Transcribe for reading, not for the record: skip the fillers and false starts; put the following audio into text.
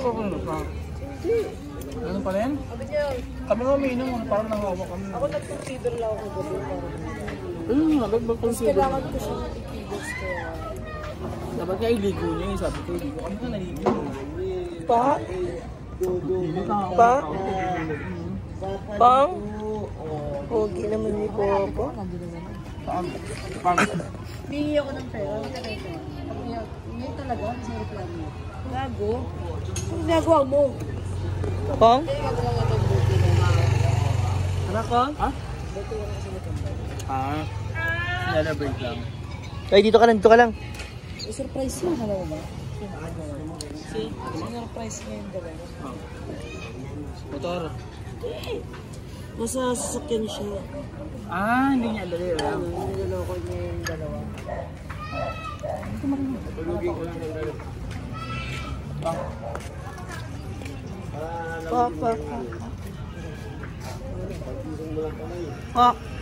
ano pa? Hindi. Ano pa rin? Sabi niya, Kami nga umiinom, parang nangawak kami. ako nag-consider lang ako gabi para Tapos kailangan ko siyang ikilos kaya. dapat nga iligo niya yung sabi ko, iligo. Kami nga naligo. Pa? Pa? Pang? Pogi naman ni Popo. Pang. Hingi ako ng pera. Ngayon talaga, sa reklamo. Gago? Ano ginagawa mo? Pang? Anak ko? Ha? Celebrate lang. Ay, dito ka lang. Surprise mo, alam mo ba? Surprise niya yung dalawa. Motor. Nasa sasakyan siya. Hindi niya dali. Niloloko niya yung dalawa. Tulugin ko lang. Pa.